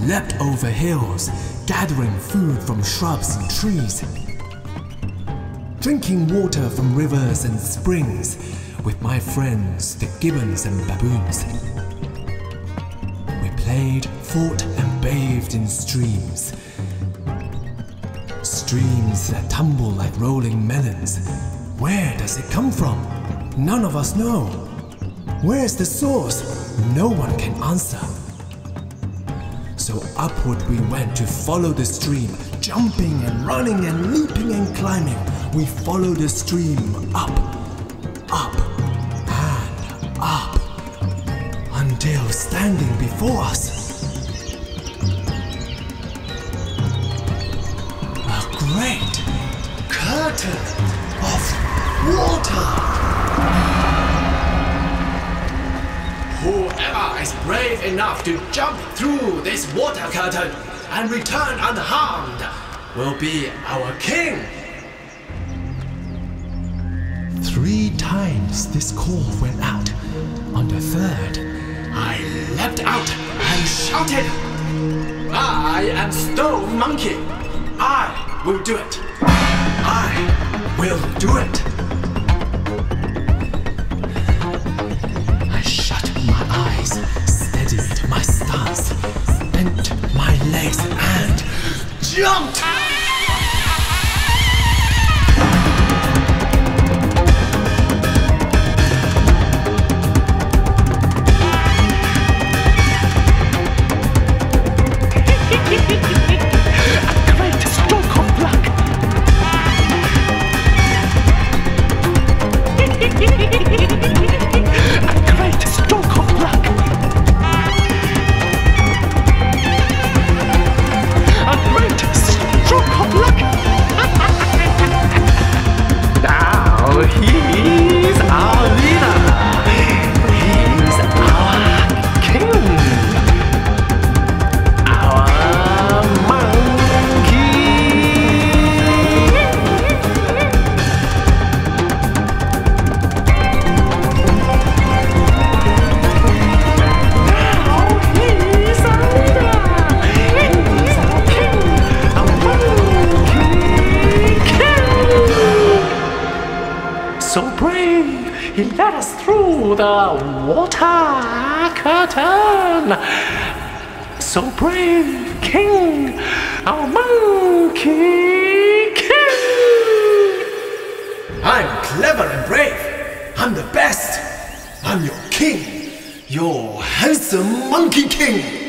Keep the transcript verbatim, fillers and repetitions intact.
leapt over hills, gathering food from shrubs and trees, drinking water from rivers and springs with my friends, the gibbons and baboons. We played, fought, and bathed in streams. Streams that tumble like rolling melons. Where does it come from? None of us know. Where's the source? No one can answer. So upward we went to follow the stream, jumping and running and leaping and climbing. We followed the stream up, up, and up, until standing before us, a great curtain of water. Whoever is brave enough to jump through this water curtain and return unharmed will be our king. Three times this call went out. On the third, I leapt out and shouted, I am Stone Monkey. I will do it. I will do it. I shut my eyes, steadied my stance, bent my legs and jumped. So brave, he led us through the water curtain. So brave, king, our monkey king. I'm clever and brave. I'm the best. I'm your king, your handsome monkey king.